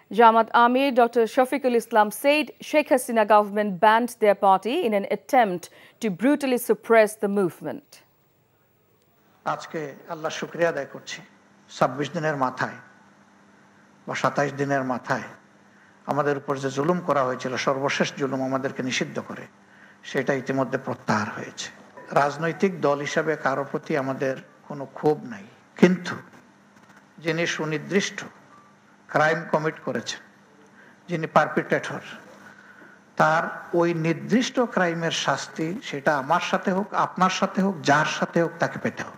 Jamaat Amir Dr. Shafiqul Islam said Sheikh Hasina government banned their party in an attempt to brutally suppress the movement. আজকে আল্লাহ শুকরিয়া আদায় করছি ২৬ দিনের মাথায় বা ২৭ দিনের মাথায় আমাদের উপর যে জুলুম করা হয়েছিল, সর্বশেষ জুলুম আমাদেরকে নিষিদ্ধ করে, সেটা ইতিমধ্যে প্রত্যাহার হয়েছে। রাজনৈতিক দল হিসাবে কারো প্রতি আমাদের কোনো ক্ষোভ নাই, কিন্তু যিনি সুনির্দিষ্ট ক্রাইম কমিট করেছেন, যিনি পারপিট্রেটর, তার ওই নির্দিষ্ট ক্রাইমের শাস্তি, সেটা আমার সাথে হোক, আপনার সাথে হোক, যার সাথে হোক, তাকে পেতে হবে।